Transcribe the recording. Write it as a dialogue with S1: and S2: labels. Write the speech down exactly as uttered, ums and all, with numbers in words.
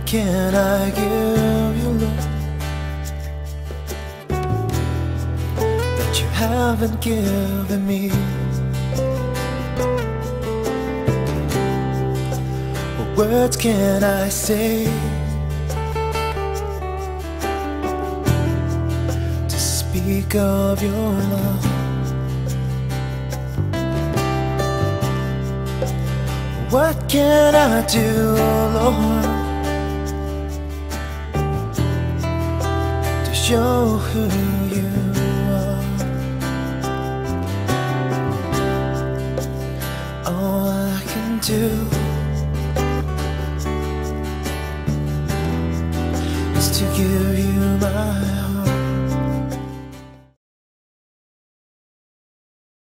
S1: can I give you, Lord, that you haven't given me? What words can I say to speak of your love? What can I do, Lord, to show who you are? All I can do is to give you